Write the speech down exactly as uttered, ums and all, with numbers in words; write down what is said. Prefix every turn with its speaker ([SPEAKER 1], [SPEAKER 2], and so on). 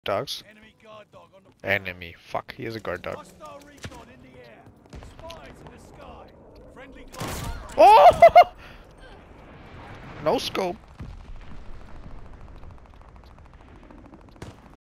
[SPEAKER 1] dogs.
[SPEAKER 2] Enemy guard dog on the
[SPEAKER 1] Enemy. Fuck, he is a guard dog.
[SPEAKER 2] hostile recon in the air. Spies in the sky. Friendly guard dog.
[SPEAKER 1] Oh! No scope.